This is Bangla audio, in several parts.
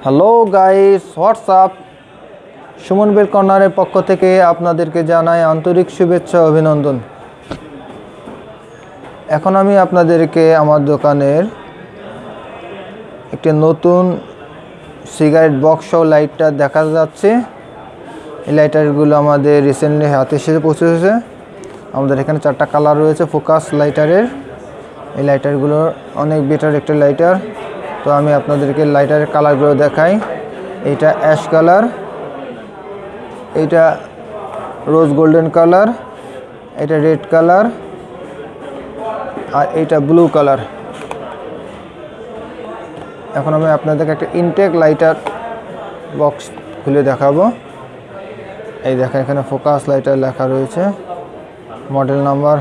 Hello guys, what's up. Suman Bell কর্নারের পক্ষ থেকে আপনাদেরকে জানাই আন্তরিক শুভেচ্ছা অভিনন্দন। এখন আমি আপনাদেরকে আমার দোকানের একটি নতুন সিগারেট বক্স সহ লাইটার দেখা যাচ্ছে। এই লাইটারগুলো আমাদের রিসেন্টলি হাতে এসে পৌঁছেছে। আমাদের এখানে 4টা কালার রয়েছে ফোকাস লাইটারের। এই লাইটারগুলো অনেক বেটার একটা লাইটার। তো আমি আপনাদেরকে লাইটারের কালারগুলো দেখাই। এইটা অ্যাশ কালার, এইটা রোজ গোল্ডেন কালার, এটা রেড কালার, আর এইটা ব্লু কালার। এখন আমি আপনাদেরকে একটা ইনটেক লাইটার বক্স খুলে দেখাবো। এই দেখেন, এখানে ফোকাস লাইটার লেখা রয়েছে, মডেল নাম্বার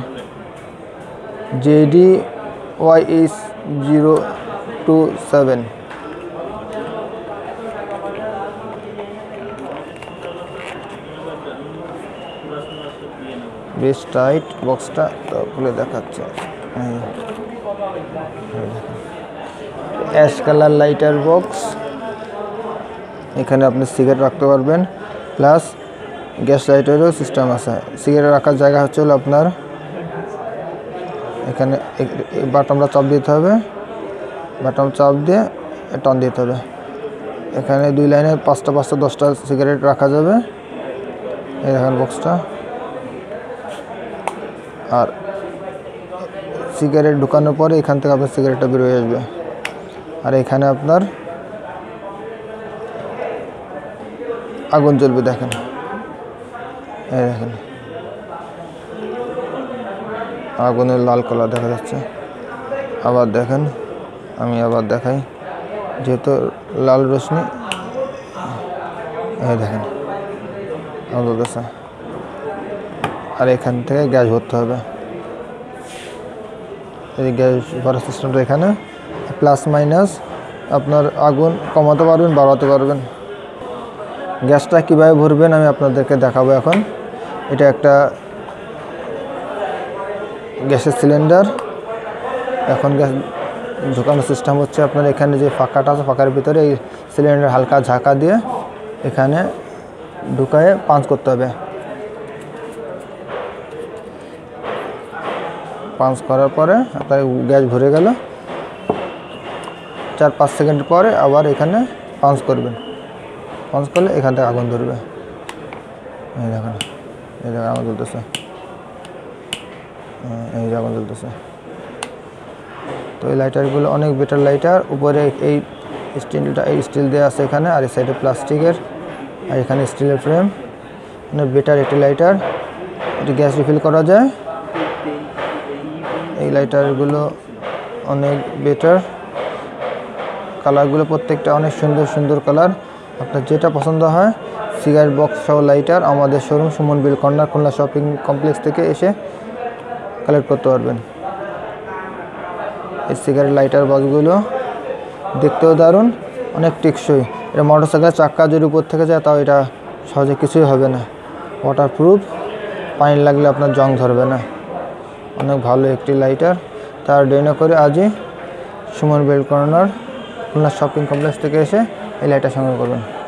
JDYS027। বেশ টাইট বক্সটা, তো খুলে দেখাচ্ছে। Ash colour lighter box. এখানে আপনি সিগারেট রাখতে পারবেন, প্লাস গ্যাস লাইটারও সিস্টেম আছে। সিগারেট রাখার জায়গা হচ্ছে হলো আপনার এখানে বাটনটা চাপ দিতে হবে, বাটন চাপ দিয়ে টান দিতে হবে। এখানে 2 লাইনে 5টা 10টা সিগারেট রাখা যাবে। এই দেখেন বক্সটা। আর সিগারেট ঢুকানোর পরে এখান থেকে আপনার সিগারেটটা বেরোয় আসবে। আর এখানে আপনার আগুন জ্বলবে, দেখেন। এই দেখেন, আগুনের লাল কালার দেখা যাচ্ছে। আবার দেখেন, আমি আবার দেখাই, যেহেতু লাল রশ্মি। এই দেখেন আগুন জ্বলছে। আর এখান থেকে গ্যাস ভরতে হবে। এই গ্যাস ভরার সিস্টেমটা এখানে, প্লাস মাইনাস আপনার আগুন কমাতে পারবেন, বাড়াতে পারবেন। গ্যাসটা কীভাবে ভরবেন আমি আপনাদেরকে দেখাবো এখন। এটা একটা গ্যাসের সিলিন্ডার। এখন গ্যাস ঢোকানোর সিস্টেম হচ্ছে আপনার এখানে যে ফাঁকাটা আছে, ফাঁকার ভিতরে এই সিলিন্ডার হালকা ঝাঁকা দিয়ে এখানে ঢুকায়ে পাঞ্চ করতে হবে। পাঞ্চ করার পরে আপনার গ্যাস ভরে গেল। 4-5 সেকেন্ড পরে আবার এখানে পাঞ্চ করবেন। পাঞ্চ করলে এখান থেকে আগুন ধরবে। এই দেখেন, এই দেখেন আগুন জ্বলতেছে। এই যে আগুন জ্বলতেছে। তো এই লাইটারগুলো অনেক বেটার লাইটার। উপরে এই স্টিল দেওয়া আছে এখানে, আর এই সাইডে প্লাস্টিকের, আর এখানে স্টিলের ফ্রেম। অনেক বেটার একটি লাইটার। এটি গ্যাস রিফিল করা যায়। এই লাইটারগুলো অনেক বেটার। কালারগুলো প্রত্যেকটা অনেক সুন্দর সুন্দর কালার। আপনার যেটা পছন্দ হয় সিগারেট বক্স সহ লাইটার আমাদের showroom Suman Bell Corner Khulna shopping complex থেকে এসে কালেক্ট করতে পারবেন। এই সিগারেট লাইটার বক্সগুলো দেখতেও দারুণ, অনেক টেকসই। এটা মোটরসাইকেলের চাক্কা যদি উপর থেকে যায় তাও এটা সহজে কিছুই হবে না। ওয়াটারপ্রুফ, পানি লাগলে আপনার জং ধরবে না। অনেক ভালো একটি লাইটার। তার দেরি না করে আজই Suman Bell Corner Khulna shopping complex থেকে এসে এই লাইটার সংগ্রহ করবেন।